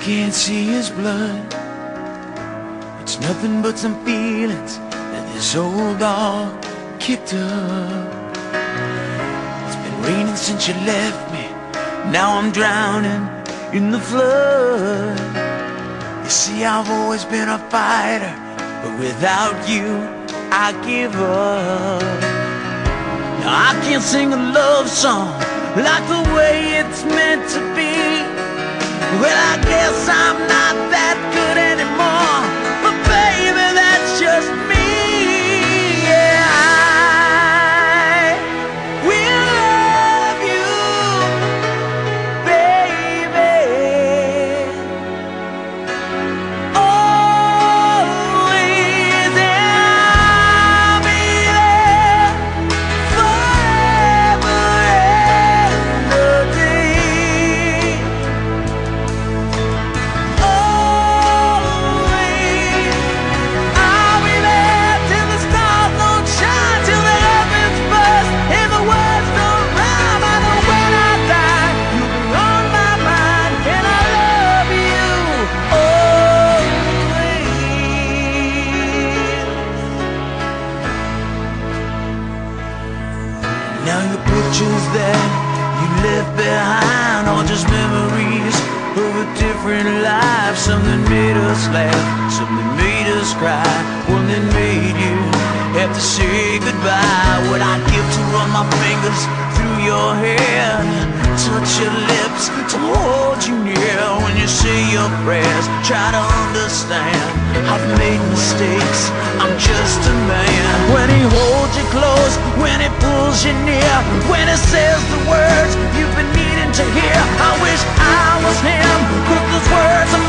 can't see his blood. It's nothing but some feelings that this old dog kicked up. It's been raining since you left me. Now I'm drowning in the flood. You see, I've always been a fighter, but without you, I give up. Now I can't sing a love song like the way it's meant to be. Well, I guess I'm not that good anymore, but baby, that's just me. Yeah, I will love you, baby, always, and I'll be there forever and a day. Now your pictures that you left behind are just memories of a different life. Something made us laugh, something made us cry, one that made you have to say goodbye. What I'd give to run my fingers through your hair, touch your lips, to hold you near. When you say your prayers, try to understand, I've made mistakes, I'm just a man. When he holds you close, when he pulls you near, when he says the words you've been needing to hear, I wish I was him, 'cause those words are